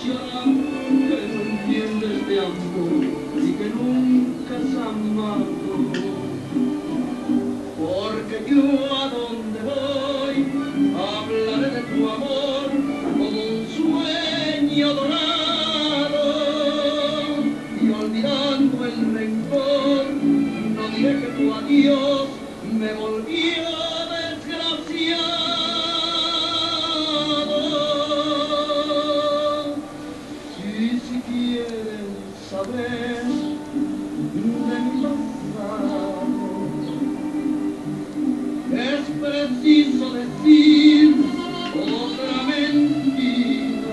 ilusiona, que no entiendes de amor y que nunca has amado. Porque yo a donde voy hablaré de tu amor como un sueño dorado, y olvidando el rencor no diré que tu adiós me volvió desgraciado. Y si quieren saber de mi pasado, es preciso decir otra mentira.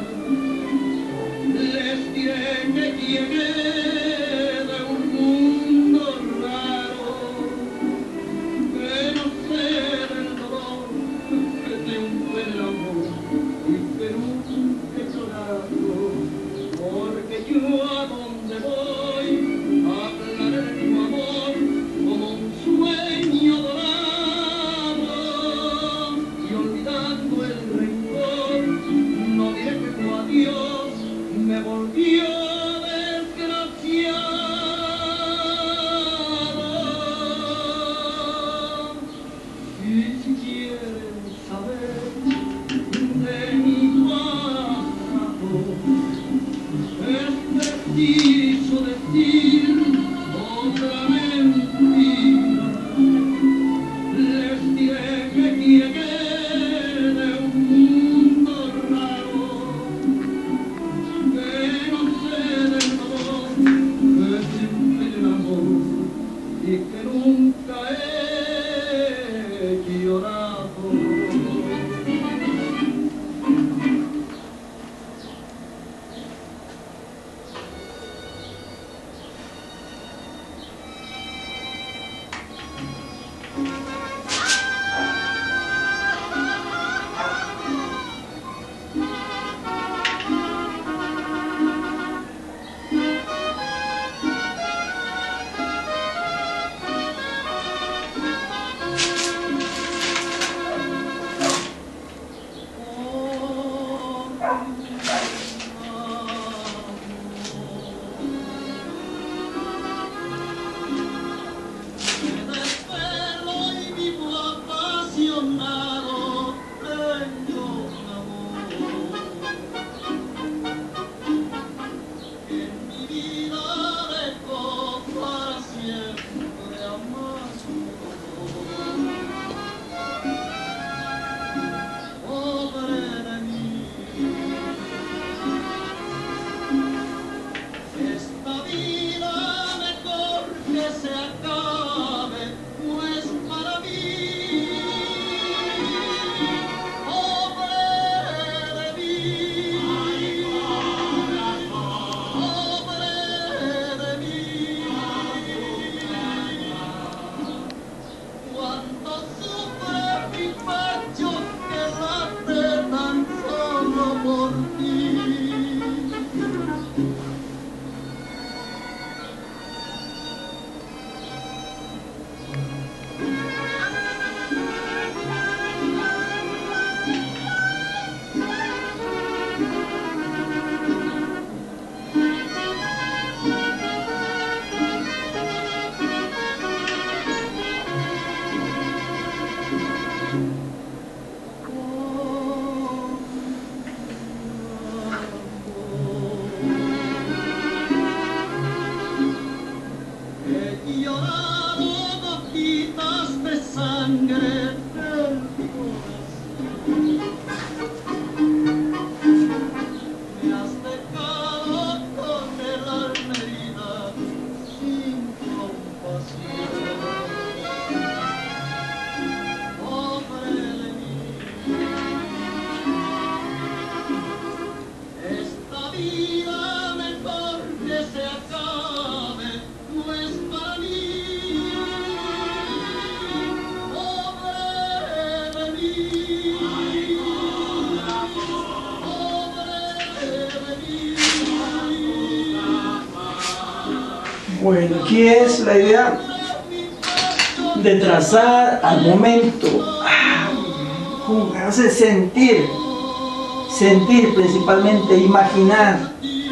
Les diré que llegué de un mundo raro, que no sé del dolor que triunfe el amor y que nunca he llorado. Porque yo a donde voy hablaré de tu amor como un sueño dorado, y olvidando el rencor no diré que tu adiós me volvió desgraciado. Y si quieren saber de mi pasado, es preciso decir otra mentira. Les diré que llegué de un mundo raro, que no sé del dolor que siempre el amor y que nunca he llorado. Bueno, aquí es la idea de trazar al momento, como que hace sentir sentir, principalmente imaginar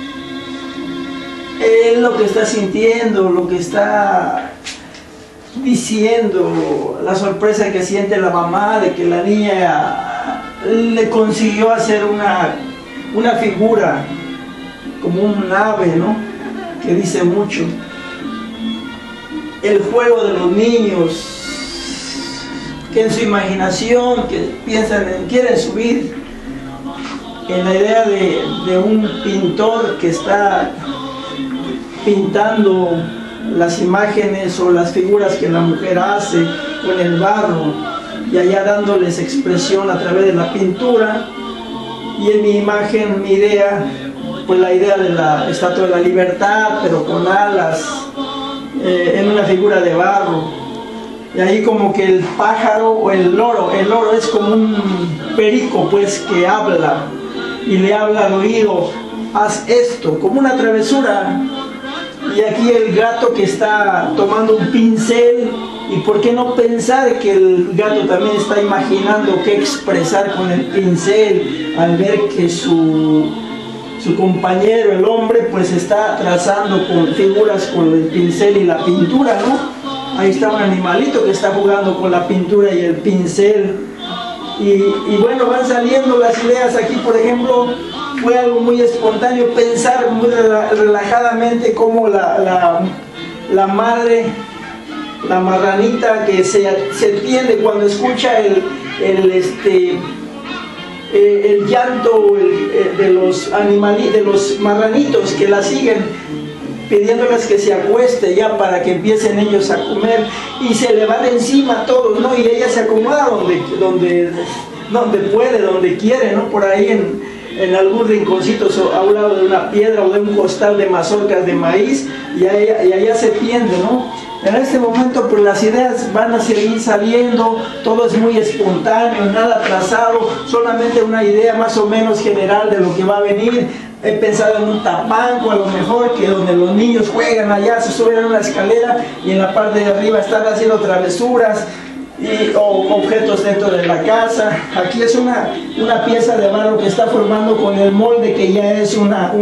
lo que está sintiendo, lo que está diciendo, la sorpresa que siente la mamá de que la niña le consiguió hacer una figura como un ave, ¿no? Que dice mucho. El juego de los niños que en su imaginación, que piensan, quieren subir en la idea de un pintor que está pintando las imágenes o las figuras que la mujer hace con el barro y allá dándoles expresión a través de la pintura. Y en mi imagen, mi idea, pues la idea de la Estatua de la Libertad, pero con alas, en una figura de barro. Y ahí como que el pájaro o el loro es como un perico pues que habla y le habla al oído, haz esto, como una travesura. Y aquí el gato que está tomando un pincel, y por qué no pensar que el gato también está imaginando qué expresar con el pincel al ver que su compañero, el hombre, pues está trazando con figuras con el pincel y la pintura, ¿no? Ahí está un animalito que está jugando con la pintura y el pincel. Y bueno, van saliendo las ideas aquí, por ejemplo, fue algo muy espontáneo pensar muy relajadamente cómo la madre, la marranita que se entiende cuando escucha el llanto de los marranitos que la siguen, pidiéndoles que se acueste ya para que empiecen ellos a comer, y se le van encima todos, ¿no? Y ella se acomoda donde puede, donde quiere, ¿no? Por ahí en algún rinconcito a un lado de una piedra o de un costal de mazorcas de maíz, y allá se tiende, ¿no? En este momento pues las ideas van a seguir saliendo, todo es muy espontáneo, nada trazado, solamente una idea más o menos general de lo que va a venir. He pensado en un tapanco, a lo mejor, que donde los niños juegan allá, se suben a una escalera y en la parte de arriba están haciendo travesuras o objetos dentro de la casa. Aquí es una pieza de barro que está formando con el molde que ya es una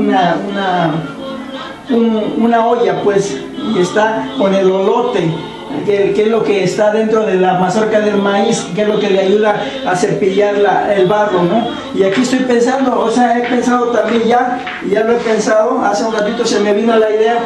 olla, pues, y está con el olote, que es lo que está dentro de la mazorca del maíz, que es lo que le ayuda a cepillar el barro, ¿no? Y aquí estoy pensando, o sea, he pensado también ya lo he pensado, hace un ratito se me vino la idea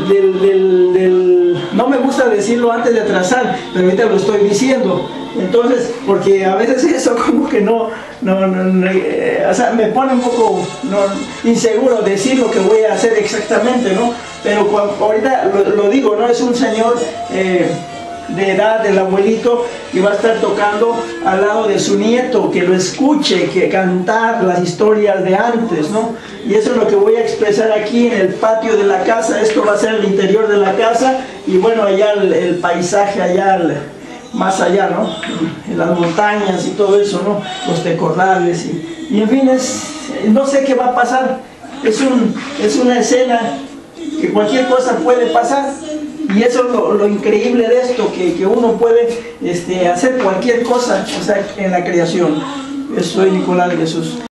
no me gusta decirlo antes de trazar, pero ahorita lo estoy diciendo. Entonces, porque a veces eso como que o sea, me pone un poco inseguro decir lo que voy a hacer exactamente, ¿no? Pero ahorita lo digo, ¿no? Es un señor de edad, del abuelito, que va a estar tocando al lado de su nieto, que lo escuche, que cantar las historias de antes, ¿no? Y eso es lo que voy a expresar aquí en el patio de la casa. Esto va a ser el interior de la casa, y bueno, allá el paisaje, allá más allá, ¿no? En las montañas y todo eso, ¿no? Los tecorrales y en fin, no sé qué va a pasar. Es una escena que cualquier cosa puede pasar, y eso es lo increíble de esto, que uno puede hacer cualquier cosa, o sea, en la creación. Yo soy Nicolás de Jesús.